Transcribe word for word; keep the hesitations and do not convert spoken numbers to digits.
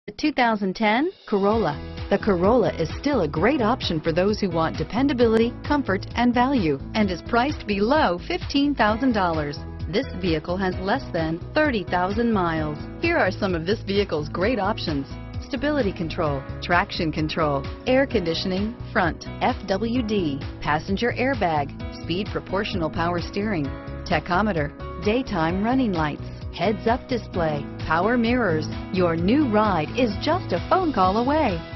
The two thousand ten Corolla. The Corolla is still a great option for those who want dependability, comfort, and value, and is priced below fifteen thousand dollars. This vehicle has less than thirty thousand miles. Here are some of this vehicle's great options: stability control, traction control, air conditioning, front, F W D, passenger airbag, speed proportional power steering, tachometer, daytime running lights, heads-up display, power mirrors. Your new ride is just a phone call away.